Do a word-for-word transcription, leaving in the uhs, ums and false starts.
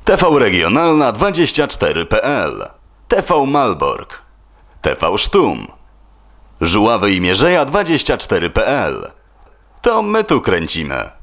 T V Regionalna dwadzieścia cztery kropka p l, T V Malbork, T V Sztum, Żuławy i Mierzeja dwadzieścia cztery kropka p l. To my tu kręcimy.